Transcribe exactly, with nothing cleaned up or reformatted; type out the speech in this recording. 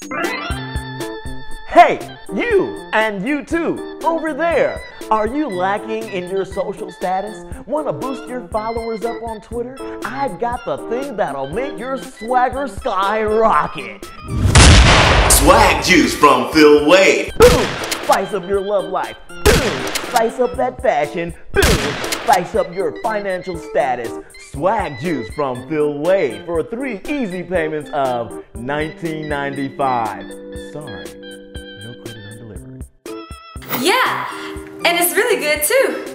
Hey, you and you too, over there. Are you lacking in your social status? Want to boost your followers up on Twitter? I've got the thing that'll make your swagger skyrocket. Swag juice from Phill Wade. Boom! Spice up your love life. Boom! Spice up that fashion. Boom! Spice up your financial status. Swag juice from Phill Wade for three easy payments of nineteen ninety-five. Sorry, no credit on delivery. Yeah, and it's really good too.